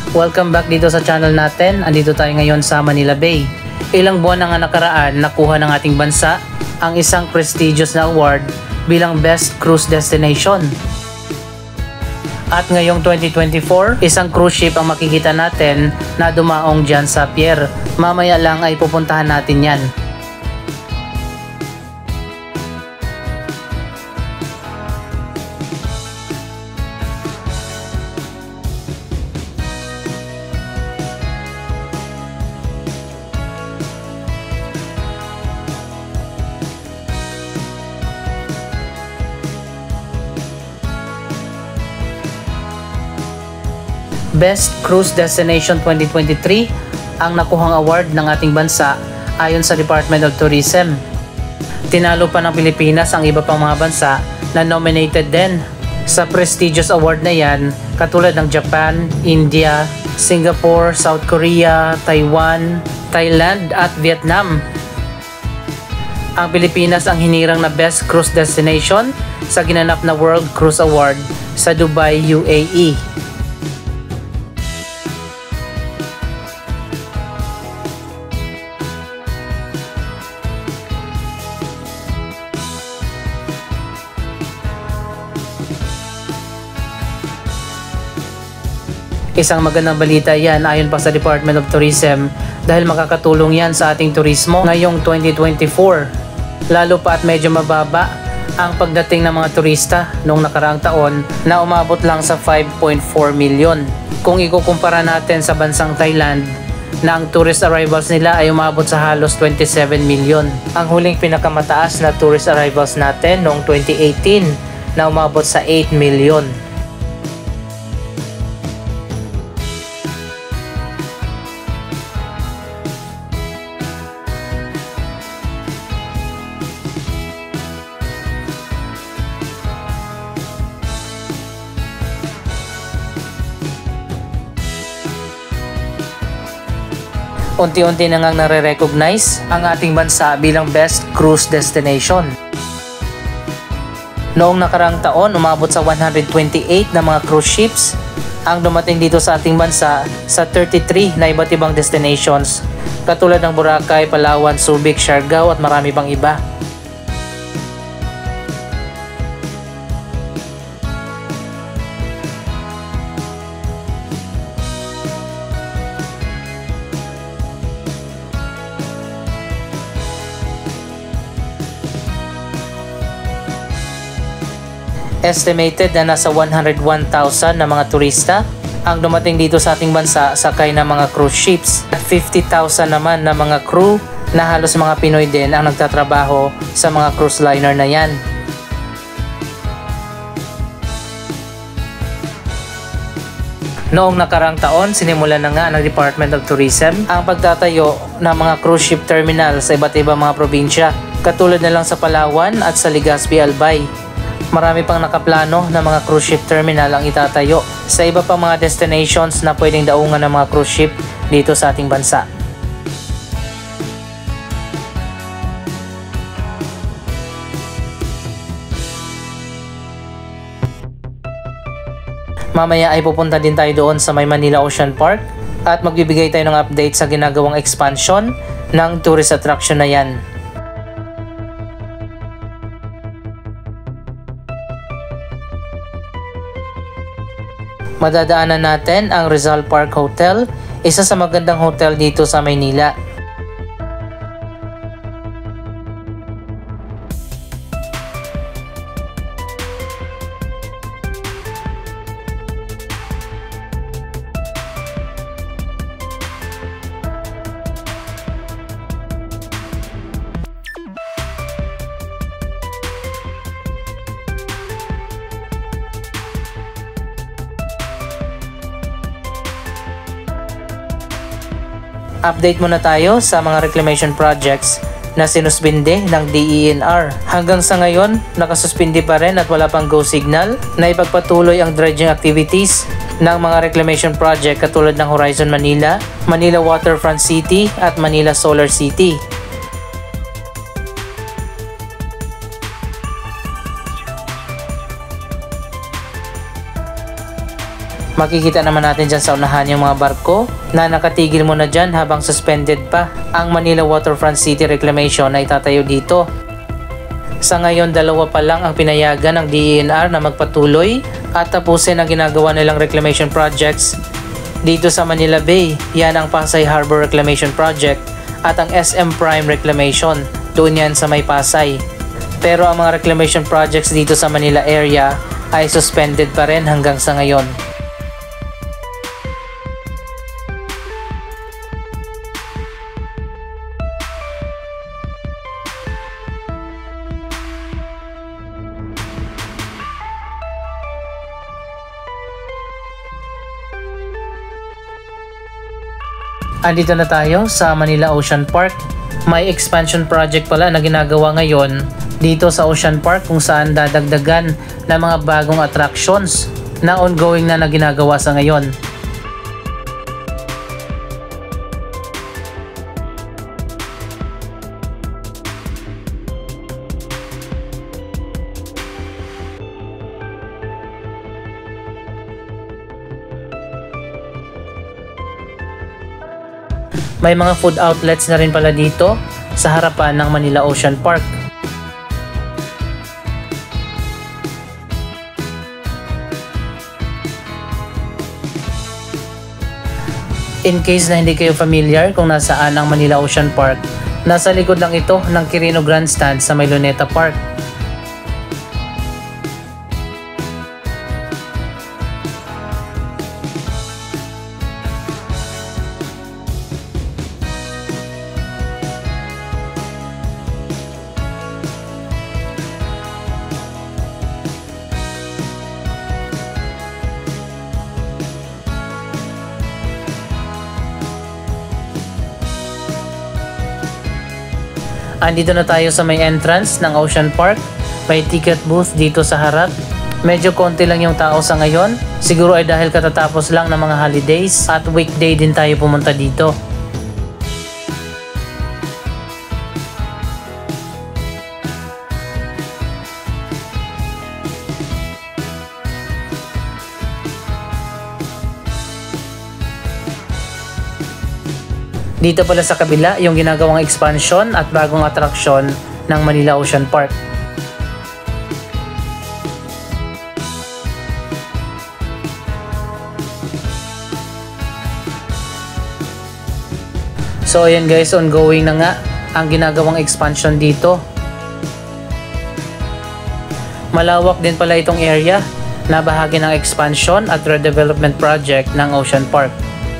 Welcome back dito sa channel natin. Andito tayo ngayon sa Manila Bay. Ilang buwan na nga nakaraan, nakuha ng ating bansa ang isang prestigious na award bilang Best Cruise Destination. At ngayong 2024, isang cruise ship ang makikita natin na dumaong dyan sa pier. Mamaya lang ay pupuntahan natin yan. Best Cruise Destination 2023 ang nakuhang award ng ating bansa ayon sa Department of Tourism. Tinalo pa ng Pilipinas ang iba pang mga bansa na nominated din sa prestigious award na yan, katulad ng Japan, India, Singapore, South Korea, Taiwan, Thailand at Vietnam. Ang Pilipinas ang hinirang na Best Cruise Destination sa ginanap na World Cruise Award sa Dubai, UAE. Isang magandang balita yan ayon pa sa Department of Tourism dahil makakatulong yan sa ating turismo ngayong 2024. Lalo pa at medyo mababa ang pagdating ng mga turista noong nakaraang taon na umabot lang sa 5.4 million. Kung ikukumpara natin sa bansang Thailand na ang tourist arrivals nila ay umabot sa halos 27 million. Ang huling pinakamataas na tourist arrivals natin noong 2018 na umabot sa 8 million. Unti-unti na ngang nare-recognize ang ating bansa bilang Best Cruise Destination. Noong nakarang taon, umabot sa 128 na mga cruise ships ang dumating dito sa ating bansa sa 33 na iba't ibang destinations, katulad ng Boracay, Palawan, Subic, Siargao at marami pang iba. Estimated na nasa 101,000 na mga turista ang dumating dito sa ating bansa sakay ng mga cruise ships at 50,000 naman na mga crew na halos mga Pinoy din ang nagtatrabaho sa mga cruise liner na yan. Noong nakarang taon, sinimulan na nga ng Department of Tourism ang pagtatayo ng mga cruise ship terminal sa iba't ibang mga probinsya, katulad na lang sa Palawan at sa Legazpi, Albay. Marami pang nakaplano na mga cruise ship terminal ang itatayo sa iba pang mga destinations na pwedeng daungan ng mga cruise ship dito sa ating bansa. Mamaya ay pupunta din tayo doon sa may Manila Ocean Park at magbibigay tayo ng update sa ginagawang expansion ng tourist attraction na yan. Madadaanan natin ang Rizal Park Hotel, isa sa magandang hotel dito sa Maynila. Update muna tayo sa mga reclamation projects na sinuspinde ng DENR. Hanggang sa ngayon, nakasuspindi pa rin at wala pang go signal na ipagpatuloy ang dredging activities ng mga reclamation project katulad ng Horizon Manila, Manila Waterfront City at Manila Solar City. Makikita naman natin dyan sa unahan yung mga barko na nakatigil muna dyan habang suspended pa ang Manila Waterfront City Reclamation na itatayo dito. Sa ngayon, 2 pa lang ang pinayagan ng DENR na magpatuloy at tapusin ang ginagawa nilang reclamation projects dito sa Manila Bay. Yan ang Pasay Harbor Reclamation Project at ang SM Prime Reclamation. Doon yan sa may Pasay. Pero ang mga reclamation projects dito sa Manila area ay suspended pa rin hanggang sa ngayon. Andito na tayo sa Manila Ocean Park. May expansion project pala na ginagawa ngayon dito sa Ocean Park kung saan dadagdagan ng mga bagong attractions na ongoing na ginagawa sa ngayon. May mga food outlets na rin pala dito sa harapan ng Manila Ocean Park. In case na hindi kayo familiar kung nasaan ang Manila Ocean Park, nasa likod lang ito ng Quirino Grandstand sa may Luneta Park. Andito na tayo sa may entrance ng Ocean Park. May ticket booth dito sa harap. Medyo konti lang yung tao sa ngayon. Siguro ay dahil katatapos lang ng mga holidays at weekday din tayo pumunta dito. Dito pala sa kabila yung ginagawang expansion at bagong atraksyon ng Manila Ocean Park. So ayan guys, ongoing na nga ang ginagawang expansion dito. Malawak din pala itong area na bahagi ng expansion at redevelopment project ng Ocean Park.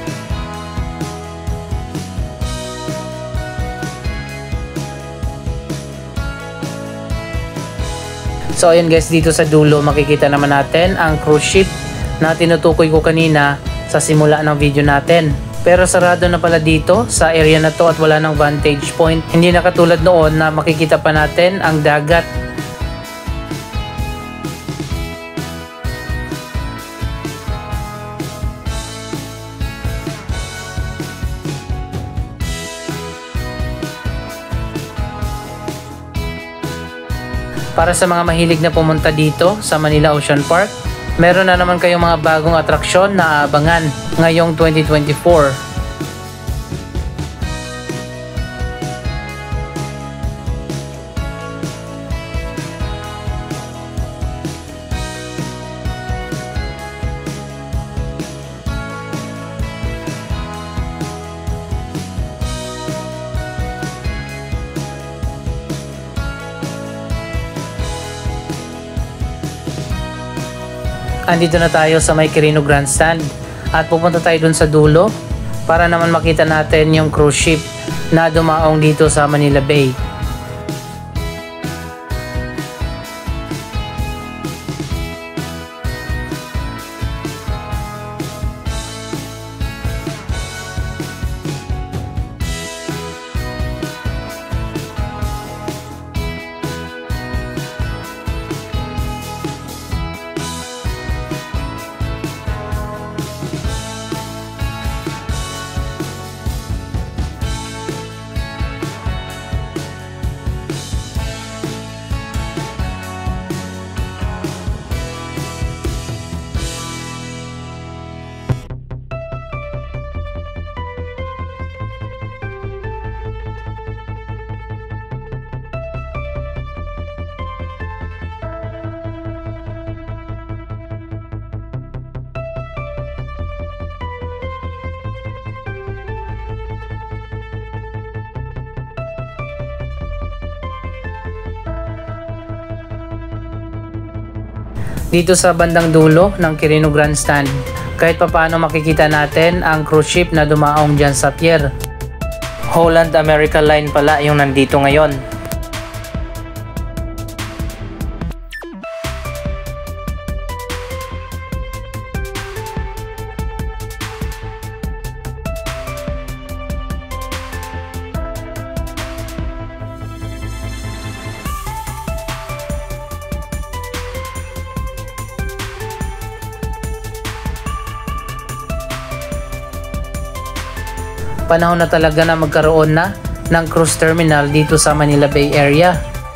So ayan guys, dito sa dulo makikita naman natin ang cruise ship na tinutukoy ko kanina sa simula ng video natin. Pero sarado na pala dito sa area na to at wala ng vantage point. Hindi na katulad noon na makikita pa natin ang dagat. Para sa mga mahilig na pumunta dito sa Manila Ocean Park, meron na naman kayong mga bagong atraksyon na aabangan ngayong 2024. Andito na tayo sa may Quirino Grandstand at pupunta tayo dun sa dulo para naman makita natin yung cruise ship na dumaong dito sa Manila Bay. dito sa bandang dulo ng Quirino Grandstand. Kahit papaano makikita natin ang cruise ship na dumaong dyan sa pier. Holland America Line pala yung nandito ngayon. Panahon na talaga na magkaroon na ng cruise terminal dito sa Manila Bay Area.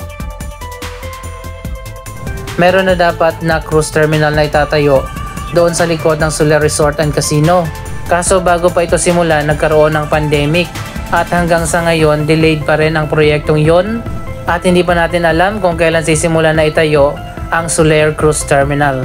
Meron na dapat na cruise terminal na itatayo doon sa likod ng Soler Resort and Casino. Kaso bago pa ito simula, nagkaroon ng pandemic at hanggang sa ngayon delayed pa rin ang proyektong yon at hindi pa natin alam kung kailan sisimula na itayo ang Soler Cruise Terminal.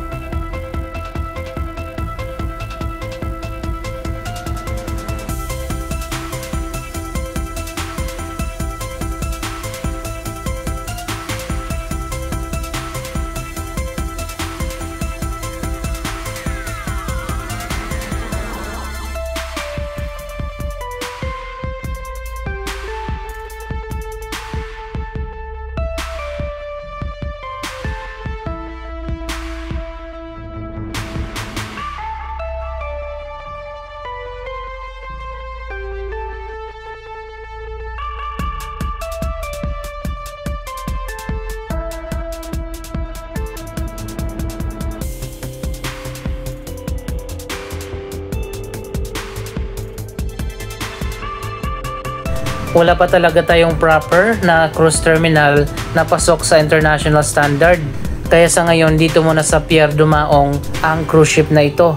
Wala pa talaga tayong proper na cruise terminal na pasok sa international standard. Kaya sa ngayon dito muna sa pier dumaong ang cruise ship na ito.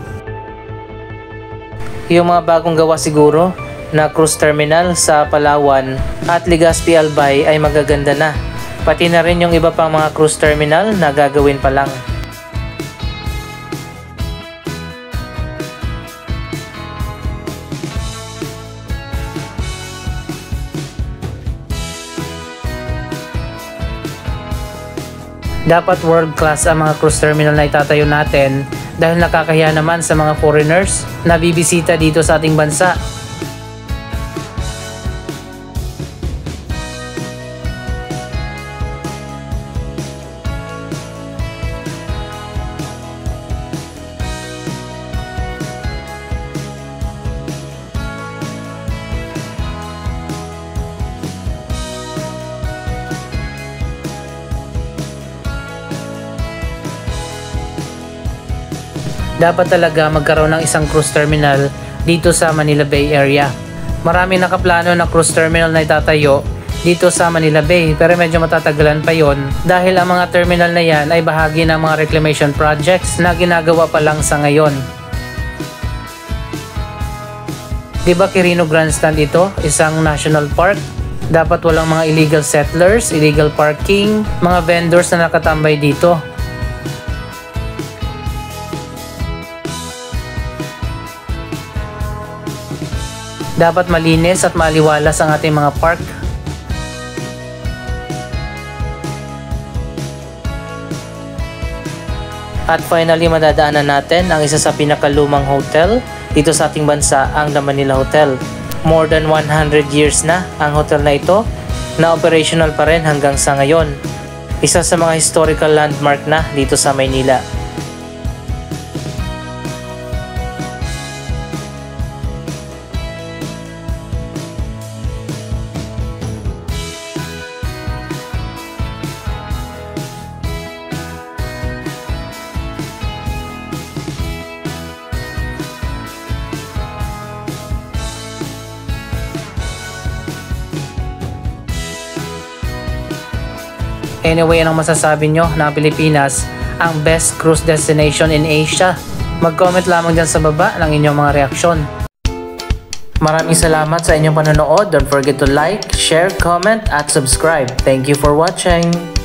Yung mga bagong gawa siguro na cruise terminal sa Palawan at Legazpi Albay ay magaganda na. Pati na rin yung iba pang mga cruise terminal na gagawin pa lang. Dapat world class ang mga cruise terminal na itatayo natin dahil nakakahiya naman sa mga foreigners na bibisita dito sa ating bansa. Dapat talaga magkaroon ng isang cruise terminal dito sa Manila Bay Area. Maraming nakaplano na cruise terminal na itatayo dito sa Manila Bay pero medyo matatagalan pa yon dahil ang mga terminal na yan ay bahagi ng mga reclamation projects na ginagawa pa lang sa ngayon. Diba Quirino Grandstand ito? Isang national park. Dapat walang mga illegal settlers, illegal parking, mga vendors na nakatambay dito. Dapat malinis at maliwalas ang ating mga park. At finally, madadaanan natin ang isa sa pinakalumang hotel dito sa ating bansa, ang The Manila Hotel. More than 100 years na ang hotel na ito, na operational pa rin hanggang sa ngayon. Isa sa mga historical landmark na dito sa Maynila. Anyway, anong masasabi nyo na Pilipinas ang best cruise destination in Asia? Mag-comment lamang dyan sa baba ng inyong mga reaksyon. Maraming salamat sa inyong panonood. Don't forget to like, share, comment, at subscribe. Thank you for watching!